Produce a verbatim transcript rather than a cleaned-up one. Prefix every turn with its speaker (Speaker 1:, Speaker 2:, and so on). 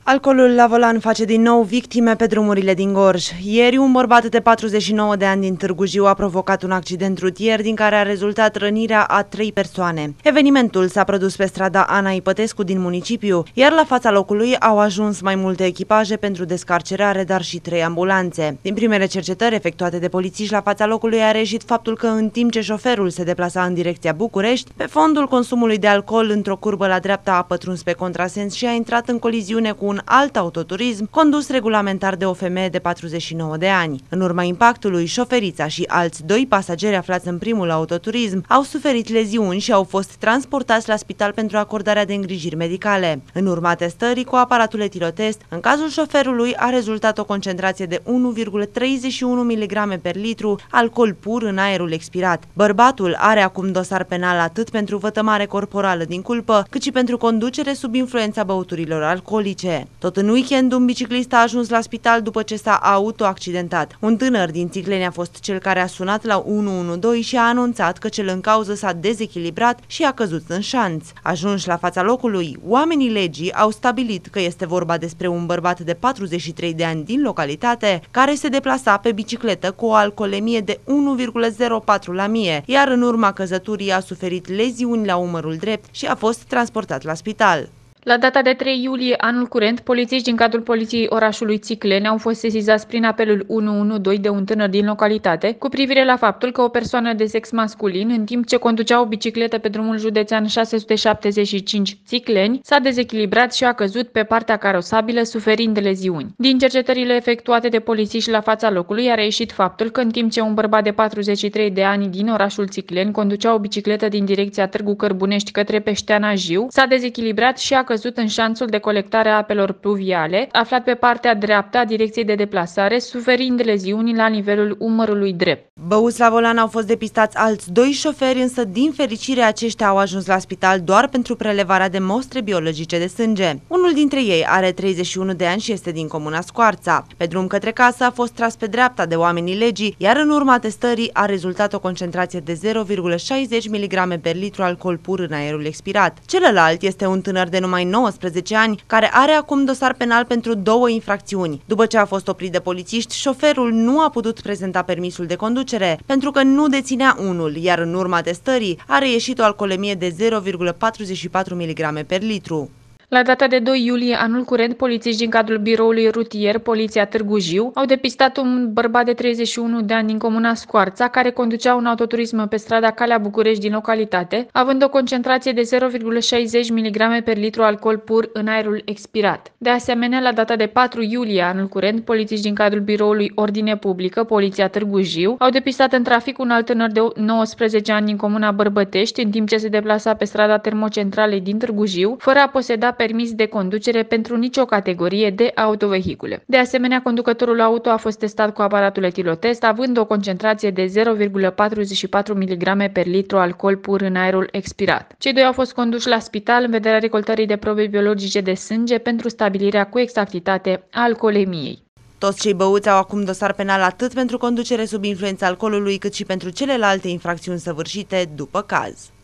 Speaker 1: Alcoolul la volan face din nou victime pe drumurile din Gorj. Ieri, un bărbat de patruzeci și nouă de ani din Târgu Jiu a provocat un accident rutier din care a rezultat rănirea a trei persoane. Evenimentul s-a produs pe strada Ana Ipătescu din municipiu, iar la fața locului au ajuns mai multe echipaje pentru descarcerare, dar și trei ambulanțe. Din primele cercetări efectuate de polițiști la fața locului a reieșit faptul că în timp ce șoferul se deplasa în direcția București, pe fondul consumului de alcool într-o curbă la dreapta a pătruns pe contrasens și a intrat în coliziune cu un alt autoturism condus regulamentar de o femeie de patruzeci și nouă de ani. În urma impactului, șoferița și alți doi pasageri aflați în primul autoturism au suferit leziuni și au fost transportați la spital pentru acordarea de îngrijiri medicale. În urma testării cu aparatul etilotest, în cazul șoferului a rezultat o concentrație de unu virgulă treizeci și unu miligrame per litru alcool pur în aerul expirat. Bărbatul are acum dosar penal atât pentru vătămare corporală din culpă, cât și pentru conducere sub influența băuturilor alcoolice. Tot în weekend, un biciclist a ajuns la spital după ce s-a autoaccidentat. Un tânăr din Țicleni a fost cel care a sunat la unu unu doi și a anunțat că cel în cauză s-a dezechilibrat și a căzut în șanț. Ajunși la fața locului, oamenii legii au stabilit că este vorba despre un bărbat de patruzeci și trei de ani din localitate, care se deplasa pe bicicletă cu o alcoolemie de unu virgulă zero patru la mie, iar în urma căzăturii a suferit leziuni la umărul drept și a fost transportat la spital.
Speaker 2: La data de trei iulie anul curent, polițiști din cadrul poliției orașului Țicleni au fost sesizați prin apelul unu unu doi de un tânăr din localitate cu privire la faptul că o persoană de sex masculin, în timp ce conducea o bicicletă pe drumul județean șase sute șaptezeci și cinci Țicleni, s-a dezechilibrat și a căzut pe partea carosabilă, suferind de leziuni. Din cercetările efectuate de polițiști la fața locului a reieșit faptul că în timp ce un bărbat de patruzeci și trei de ani din orașul Țicleni conducea o bicicletă din direcția Târgu Cărbunești către Peșteana Jiu, s-a dezechilibrat și a căzut în șanțul de colectare a apelor pluviale, aflat pe partea dreaptă a direcției de deplasare, suferind leziuni la nivelul umărului drept.
Speaker 1: Băuți la volan au fost depistați alți doi șoferi, însă din fericire aceștia au ajuns la spital doar pentru prelevarea de mostre biologice de sânge. Unul dintre ei are treizeci și unu de ani și este din comuna Scoarța. Pe drum către casă a fost tras pe dreapta de oamenii legii, iar în urma testării a rezultat o concentrație de zero virgulă șaizeci miligrame per litru alcool pur în aerul expirat. Celălalt este un tânăr de numai nouăsprezece ani, care are acum dosar penal pentru două infracțiuni. După ce a fost oprit de polițiști, șoferul nu a putut prezenta permisul de conducere pentru că nu deținea unul, iar în urma testării a reieșit o alcoolemie de zero virgulă patruzeci și patru miligrame per litru.
Speaker 2: La data de doi iulie anul curent, polițiști din cadrul biroului rutier Poliția Târgu Jiu au depistat un bărbat de treizeci și unu de ani din comuna Scoarța, care conducea un autoturism pe strada Calea București din localitate, având o concentrație de zero virgulă șaizeci miligrame per litru alcool pur în aerul expirat. De asemenea, la data de patru iulie anul curent, polițiști din cadrul biroului Ordine Publică Poliția Târgu Jiu au depistat în trafic un alt tânăr de nouăsprezece ani din comuna Bărbătești, în timp ce se deplasa pe strada Termocentralei din Târgu Jiu, fără a poseda permis de conducere pentru nicio categorie de autovehicule. De asemenea, conducătorul auto a fost testat cu aparatul etilotest, având o concentrație de zero virgulă patruzeci și patru miligrame per litru alcool pur în aerul expirat. Cei doi au fost conduși la spital în vederea recoltării de probe biologice de sânge pentru stabilirea cu exactitate a alcoolemiei.
Speaker 1: Toți cei băuți au acum dosar penal atât pentru conducere sub influența alcoolului, cât și pentru celelalte infracțiuni săvârșite după caz.